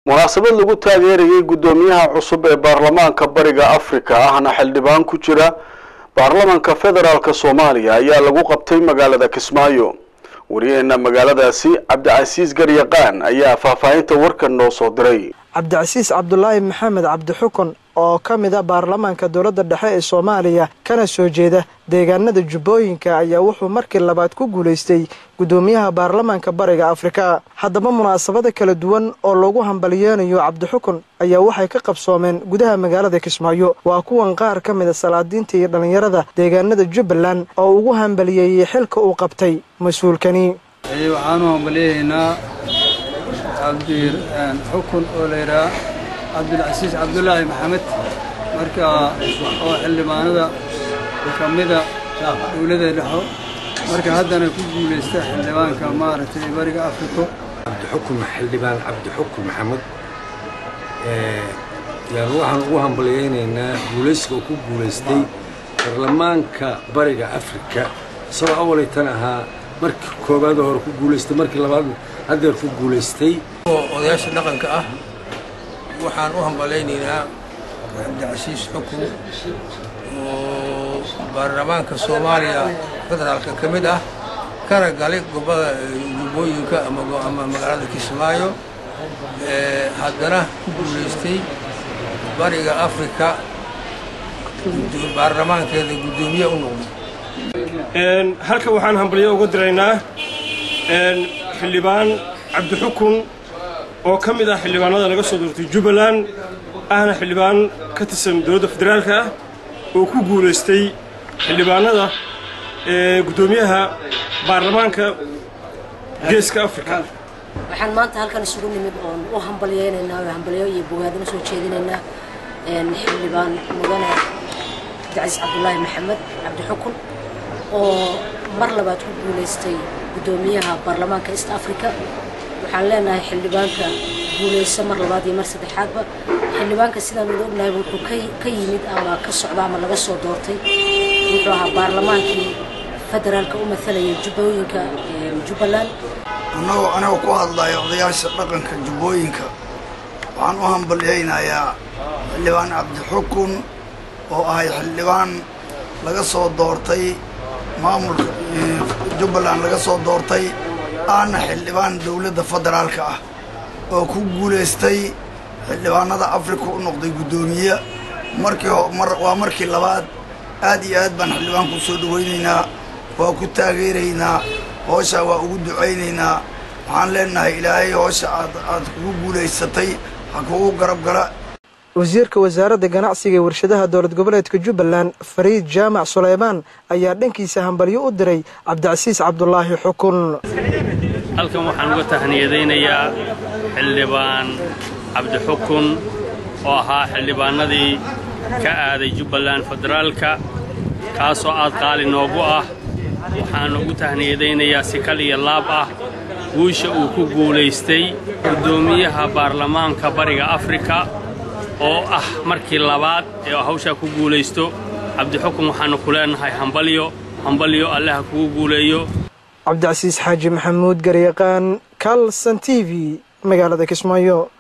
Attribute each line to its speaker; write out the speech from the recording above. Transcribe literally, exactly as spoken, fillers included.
Speaker 1: munaasabad lagu taageerayay gudoomiyaha cusub ee baarlamaanka bariga Afrika ahna xildhibaan ku jira baarlamaanka federaalka Soomaaliya ayaa lagu qabtay magaalada Kismaayo. wariyayna magaaladaasi Cabdicasiis Garyaqaan ayaa faahfaahinta warkan noo soo diray.
Speaker 2: Cabdicasiis Cabdullaahi Maxamed Cabdi Xukun oo kamid ah baarlamaanka dowladda dhexe ee Soomaaliya kana soo jeeda deegaanada Jubbooyinka ayaa wuxuu markii labaad ku guuleystay gudoomiyaha baarlamaanka bariga Afrika. haddaba munaasabada kala duwan oo lagu hambalyeeyo Cabdi Xukun ayaa waxay ka qabsoomeen gudaha magaalada Kismaayo. waa kuwan qaar kamid ah salaadiinta iyo dhalinyarada deegaanada Jubbaland oo ugu hambalyeeyay xilka uu qabtay mas'uulkani.
Speaker 3: ay waxaanu hambalyeeynaa Cabdi Xukun oo leeyahay Cabdicasiis Cabdullaahi Maxamed marka oo xildhibaanada kamida dawladda dhexe marka haddana ku guuleystay xildhibaanka maaragtay bariga Afrika.
Speaker 4: Cabdi Xukun xildhibaan Cabdi Xukun Maxamed ee yaan waxaan ugu hambalyeeynaa guuleyska uu ku guuleystay baarlamaanka bariga Afrika soo awlaytan ahaa markii koobaad hore ku guuleystay markii labaad hadda ku guuleystay
Speaker 5: odayaasha dhaqanka ah. waxaan u hambaleynaynaa Cabdicasiis Xukun oo baarlamaanka Soomaaliya federaalka kamid ah kana galay gobolka Jubbooyinka ama magaalada Kismaayo ee haddana ku guuleystay bariga Afrika baarlamaankeeda gudoomiye u noqday.
Speaker 6: een halka waxaan hambalyo uga diraynaa een xildhibaan Cabdi Xukun oo kamid ah xildhibaanada laga soo doortay Jubbaland ahna xildhibaan ka tirsan dowladda federaalka ah oo ku guuleystay xildhibaanada ee gudoomiyaha baarlamaanka geeska Afrika.
Speaker 7: waxaan maanta halkan isugu nimid oo u hambalyeeynaa oo hambalyo iyo bogaadina soo jeedinaynaa een xildhibaan mudane Cabdicasiis Cabdullaahi Maxamed Cabdi Xukun oo mar labaad ku guuleystay gudoomiyaha baarlamaanka East Africa. waxaan leenahay xildhibaanka guuleysa mar labaad iyo mar saddexaadba xildhibaanka sidaan u ognahay wuxuu ka yimid ama ka socda ama laga soo doortay wuxuu ahaa baarlamaankii federaalka u mathalaya Jubbooyinka ee Jubbaland.
Speaker 8: anagoo anagoo ku hadlayo odayaasha dhaqanka Jubbooyinka waxaan u hambalyeeynayaa xildhibaan Cabdi Xukun oo ahay xildhibaan laga soo doortay maamulka Jubbaland laga soo doortay أنا حلبان دولة فدرالك أو كوجولستي حلبانada Afrika u noqday gudoomiye markii mar waa markii labaad aad iyo aad baan xildhibaan ku soo dhaweynaa waa ku taageeraynaa hoosha waa ugu duceynaynaa waxaan leenahay ilaahay hoosha aad aad ku guuleysatay ha kugu garab gala.
Speaker 2: wasiirka wasaaradda ganacsiga ee warshadaha dowlad goboleedka Jubbaland Fariid Jaamac Suleymaan ayaa dhankiisa hambalyo u diray Cabdicasiis Cabdullaahi Xukun.
Speaker 9: halkan waxaan uga tahniyadeynayaa xildhibaan Cabdi Xukun oo ahaa xildhibaanadii ka aaday Jubbaland federaalka kaasoo aad qaali noogu ah. waxaan ugu tahniyadeynayaa si kal iyo laab ah guusha uu ku guuleystay gudoomiyaha baarlamaanka bariga Afrika oo ah markii labaad ee hawsha ku guuleysto. Cabdi Xukun waxaan ku leenahay hambalyo hambalyo Allah ku guuleeyo.
Speaker 2: Cabdicasiis Xaaji Maxamuud Garyaqaan Kalsan T V magaalada Kismaayo.